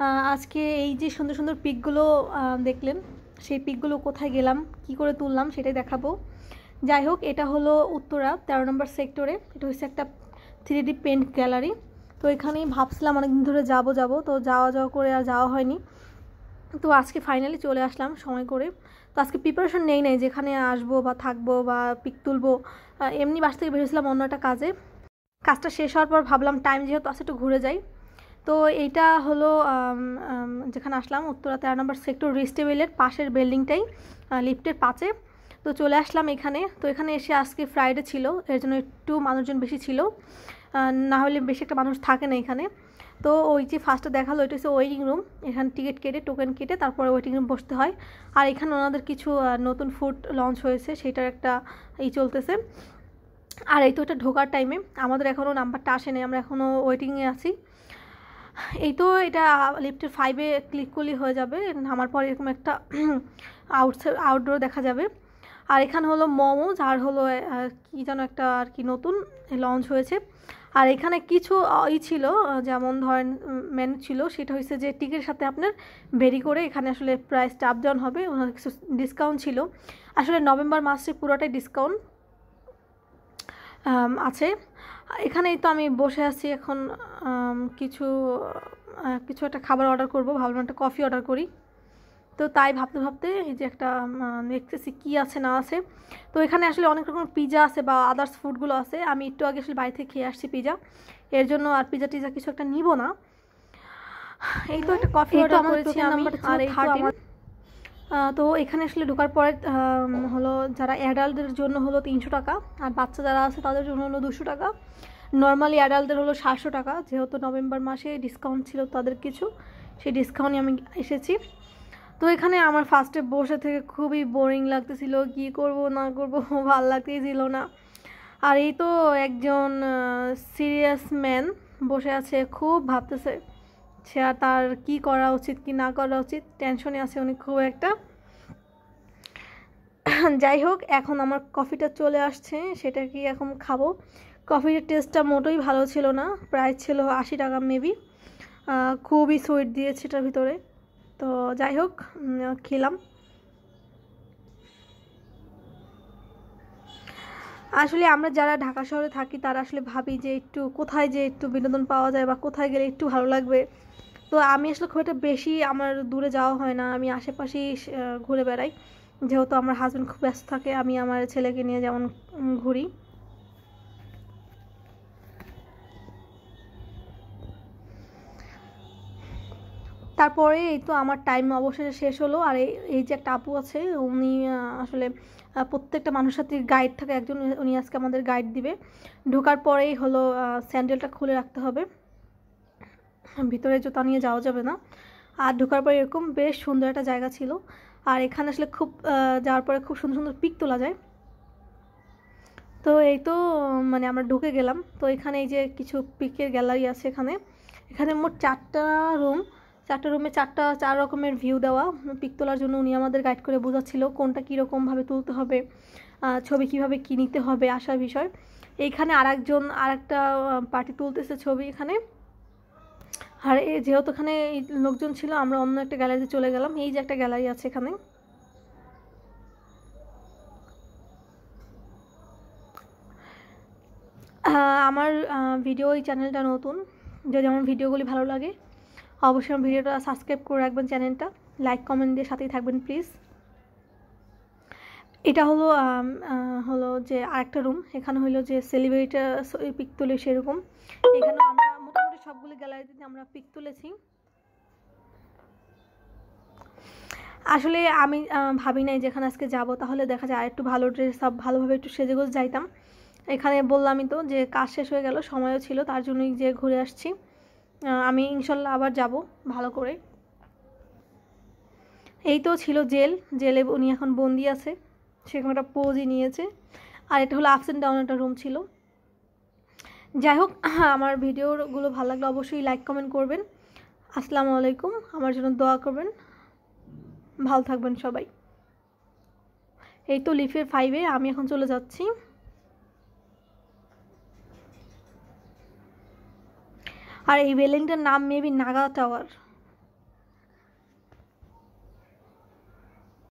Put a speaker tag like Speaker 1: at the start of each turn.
Speaker 1: আজকে এই যে সুন্দর সুন্দর পিকগুলো দেখলেন, সেই পিকগুলো কোথায় গেলাম, কি করে তুললাম সেটাই দেখাবো। যাই হোক, এটা হলো উত্তরা 13 নম্বর সেক্টরে। এটা হচ্ছে একটা 3D পেন্ট গ্যালারি। তো এখানেই ভাবছিলাম অনেকদিন ধরে যাব তো যাওয়া করে আর যাওয়া হয়নি। তো আজকে ফাইনালি চলে আসলাম সময় করে। তো আজকে প্রিপারেশন নেই যেখানে আসবো বা থাকবো বা পিক তুলবো। এমনি বাস থেকে বেরিয়েছিলাম অন্য একটা কাজটা শেষ হওয়ার পর ভাবলাম টাইম যেহেতু আছে একটু ঘুরে যাই। তো এইটা হলো যেখানে আসলাম উত্তরা 13 নম্বর সেক্টর রিস্টেবেলের পাশের বিল্ডিংটাই, লিফটের পাশে। তো চলে আসলাম এখানে। তো এখানে এসে আজকে ফ্রাইডে ছিল, এর জন্য একটু মানুষজন বেশি ছিল, না হলে বেশি একটা মানুষ থাকে না এখানে। তো ওই যে ফার্স্টে দেখালো এটা হচ্ছে ওয়েটিং রুম। এখানে টিকিট কেটে টোকেন কেটে তারপরে ওয়েটিং রুম বসতে হয়। আর এখানে ওনাদের কিছু নতুন ফুড লঞ্চ হয়েছে, সেটার একটা চলতেছে। আর এই তো এটা ঢোকার টাইমে আমাদের এখনও নাম্বারটা আসেনি, আমরা এখনও ওয়েটিংয়ে আছি। এই তো এটা লিফটের 5-এ ক্লিক করলেই হয়ে যাবে। নামার পর এরকম একটা আউটডোর দেখা যাবে। আর এখানে হলো মোমোজ, আর হলো কি যেন একটা আর কি নতুন লঞ্চ হয়েছে। আর এখানে কিছু ছিল, যেমন ধরেন মেনু ছিল, সেটা হচ্ছে যে টিকিটের সাথে আপনার ভেরি করে এখানে আসলে প্রাইসটা আপ ডাউন হবে। ওনার কিছু ডিসকাউন্ট ছিল। আসলে নভেম্বর মাসে পুরোটাই ডিসকাউন্ট আছে। এখানেই তো আমি বসে আছি এখন। কিছু একটা খাবার অর্ডার করব, ভাবলাম একটা কফি অর্ডার করি। তো তাই ভাবতে ভাবতে এই যে একটা দেখতেছি কী আছে না আছে। তো এখানে আসলে অনেক রকম পিজা আছে বা আদার্স ফুডগুলো আছে। আমি একটু আগে আসলে বাড়ি থেকে খেয়ে আসছি পিজা, এর জন্য আর পিজা টিজা কিছু একটা নিব না। এই তো একটা কফি অর্ডার করেছি আমি। আর এই তো এখানে আসলে ঢোকার পরে হলো যারা অ্যাডাল্টদের জন্য হলো 300 টাকা, আর বাচ্চা যারা আছে তাদের জন্য হলো 200 টাকা। নর্মালি অ্যাডাল্টদের হলো 700 টাকা। যেহেতু নভেম্বর মাসে ডিসকাউন্ট ছিল তাদের কিছু, সেই ডিসকাউন্টে আমি এসেছি। তো এখানে আমার ফার্স্টে বসে থেকে খুবই বোরিং লাগতেছিল, কি করব না করব ভালো লাগতেই ছিল না। আর এই তো একজন সিরিয়াস ম্যান বসে আছে, খুব ভাবতেছে সে আর তার কি করা উচিত কি না করা উচিত, টেনশনে আছে উনি খুব একটা। যাই হোক, এখন আমার কফিটা চলে আসছে, সেটা কি এখন খাবো। কফির টেস্টটা মোটেই ভালো ছিল না, প্রাইস ছিল 80 টাকা মেবি। খুবই সুইট দিয়েছে এটার ভিতরে। তো যাই হোক, খেলাম। আসলে আমরা যারা ঢাকা শহরে থাকি তারা আসলে ভাবি যে একটু কোথায় যে একটু বিনোদন পাওয়া যায় বা কোথায় গেলে একটু ভালো লাগবে। তো আমি আসলে খুব একটা বেশি আমার দূরে যাওয়া হয় না, আমি আশেপাশেই ঘুরে বেড়াই। যেহেতু আমার হাজব্যান্ড খুব ব্যস্ত থাকে, আমি আমার ছেলেকে নিয়ে যেমন ঘুরি। তারপরে এই তো আমার টাইম অবশেষে শেষ হলো। আর এই যে একটা আপু আছে, উনি আসলে প্রত্যেকটা মানুষের সাথে গাইড থাকে একজন, উনি আজকে আমাদের গাইড দিবে। ঢোকার পরেই হলো স্যান্ডেলটা খুলে রাখতে হবে, ভিতরে জুতা নিয়ে যাওয়া যাবে না। আর ঢোকার পরে এরকম বেশ সুন্দর একটা জায়গা ছিল। আর এখানে আসলে খুব যাওয়ার পরে খুব সুন্দর সুন্দর পিক তোলা যায়। তো এই তো মানে আমরা ঢুকে গেলাম। তো এখানে এই যে কিছু পিকের গ্যালারি আছে। এখানে মোট 4টা রুমে 4 রকমের ভিউ দেওয়া। পিক তোলার জন্য উনি আমাদের গাইড করে বোঝাচ্ছিল কোনটা কীরকমভাবে তুলতে হবে, ছবি কীভাবে কী নিতে হবে আসার বিষয়। এইখানে আরেকটা পার্টি তুলতেছে ছবি এখানে। আর যেহেতু এখানে লোকজন ছিল, আমরা অন্য একটা গ্যালারিতে চলে গেলাম। এই যে একটা গ্যালারি আছে এখানে। আমার এই চ্যানেলটা নতুন, যদি আমার ভিডিওগুলি ভালো লাগে অবশ্যই আমার ভিডিওটা সাবস্ক্রাইব করে রাখবেন, চ্যানেলটা লাইক কমেন্ট দিয়ে সাথেই থাকবেন প্লিজ। এটা হলো যে আরেকটা রুম। এখানে হলো যে সেলিব্রিটিরা পিক তুলে সেরকম। এখানে আমরা মোটামুটি সবগুলো গ্যালারিতে আমরা পিক তুলেছি। আসলে আমি ভাবি নাই যেখানে আজকে যাব তাহলে দেখা যায় আরেকটু ভালো ড্রেস আপ ভালোভাবে একটু সেজেগুজ যাইতাম। এখানে বললামই তো যে কাজ শেষ হয়ে গেল, সময়ও ছিল, তার জন্যই যে ঘুরে আসছি। আমি ইনশাল্লাহ আবার যাব ভালো করে। এই তো ছিল জেলে উনি এখন বন্দি আছে, সেরকম একটা পোজই নিয়েছে। আর এটা হলো আপস অ্যান্ড ডাউন একটা রুম ছিল। যাই হোক, আমার ভিডিওগুলো ভালো লাগলে অবশ্যই লাইক কমেন্ট করবেন। আসসালামু আলাইকুম, আমার জন্য দোয়া করবেন, ভালো থাকবেন সবাই। এই তো লিফের 5-এ আমি এখন চলে যাচ্ছি। আর এই বিল্ডিংটার নাম মেবি নাগা টাওয়ার।